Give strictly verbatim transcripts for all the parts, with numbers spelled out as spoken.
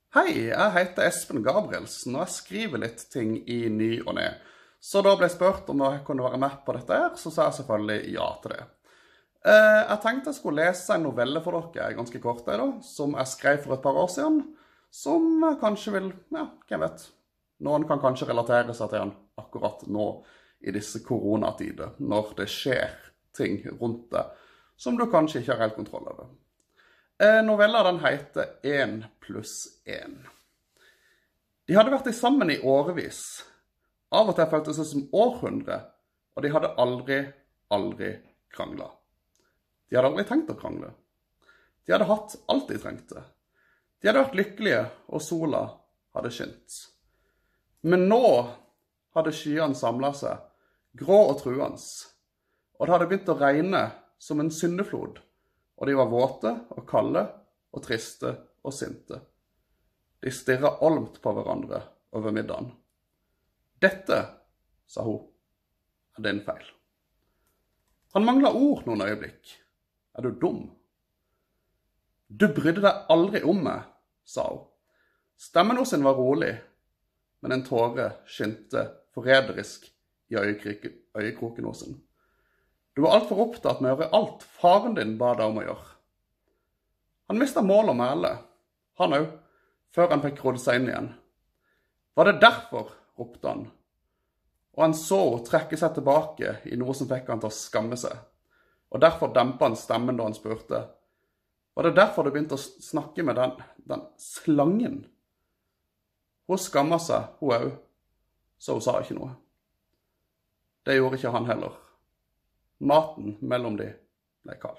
Hei, jeg heter Espen Gabrielsen, og jeg skriver litt ting i ny og ne. Så da ble jeg spurt om jeg kunne være med på dette her, så sa jeg selvfølgelig ja til det. Jeg tenkte jeg skulle lese en novelle for dere, ganske kort da, som jeg skrev for et par år siden, som kanskje vil, ja, hvem vet, noen kan kanskje relatere seg til den akkurat nå i disse koronatider, når det skjer ting rundt det, som du kanskje ikke har helt kontroll over. Novella den heter En pluss en. De hadde vært sammen i årevis. Av og til føltes det som århundre, og de hadde aldri, aldri kranglet. De hadde aldri tenkt å krangle. De hadde hatt alt de trengte. De hadde vært lykkelige, og sola hadde skint. Men nå hadde skyene samlet seg, grå og truende, og det hadde begynt å regne som en syndeflod, og de var våte og kalde og triste og sinte. De stirret olmt på hverandre over middagen. Dette, sa hun, er din feil. Han manglet ord noen øyeblikk. Er du dum? Du brydde deg aldri om meg, sa hun. Stemmen hos henne var rolig, men en tåre skinte forræderisk i øyekroken hos henne. Du var alt for opptatt med å gjøre alt faren din ba deg om å gjøre. Han mistet mål om mæle, han også, før han fikk råd seg inn igjen. Var det derfor, ropte han, og han så å trekke seg tilbake i noe som fikk han til å skamme seg, og derfor dempet han stemmen da han spurte. Var det derfor du begynte å snakke med den, den slangen? Hun skammet seg, hun også, så hun sa ikke noe. Det gjorde ikke han heller. Maten mellom de ble kald.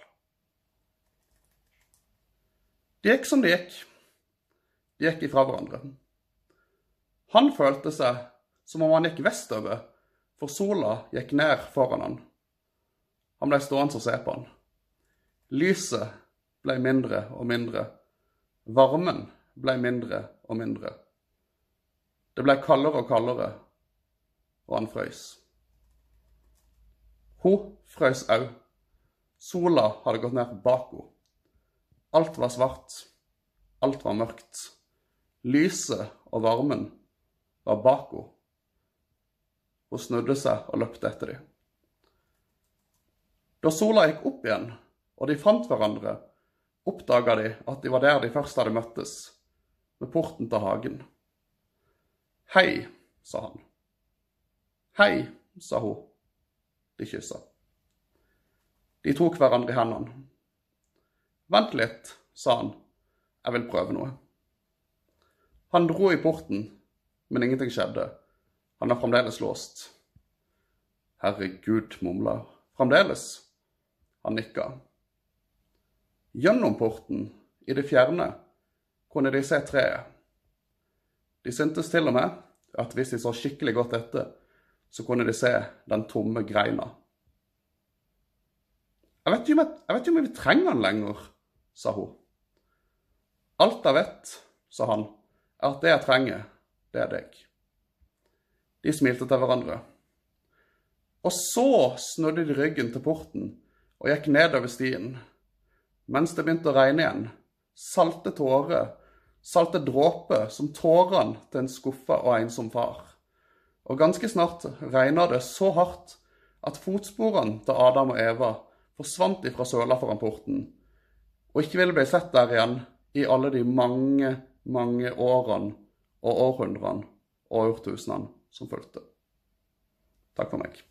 Det gikk som det gikk. De gikk ifra hverandre. Han følte seg som om han gikk vestover, for sola gikk ned foran han. Han ble stående og se på han. Lyset ble mindre og mindre. Varmen ble mindre og mindre. Det ble kaldere og kaldere, og han frøs. Hun frøs også. Sola hadde gått ned bak henne. Alt var svart. Alt var mørkt. Lyset og varmen var bak henne. Hun snudde seg og løpte etter dem. Da sola gikk opp igjen, og de fant hverandre, oppdaget de at de var der de først hadde møttes, ved porten til hagen. Hei, sa han. Hei, sa hun. De kysset. De tok hverandre i hendene. Vent litt, sa han. Jeg vil prøve noe. Han dro i porten, men ingenting skjedde. Han er fremdeles låst. Herregud, mumla. Fremdeles? Han nikket. Gjennom porten, i det fjerne, kunne de se treet. De syntes til og med at hvis de så skikkelig godt etter, så kunne de se den tomme greina. Jeg vet ikke om, jeg, jeg vet ikke om vi trenger den lenger, sa hun. Alt jeg vet, sa han, er at det jeg trenger, det er deg. De smilte til hverandre. Og så snudde de ryggen til porten og gikk nedover stien. Mens det begynte å regne igjen, salte tårer, salte dråper som tårene til en skuffet og ensom far. Og ganske snart regnet det så hardt at fotsporene til Adam og Eva forsvant ifra søla foran porten, og ikke ville bli sett der igjen i alle de mange, mange årene og århundrene og årtusenene som fulgte. Takk for meg.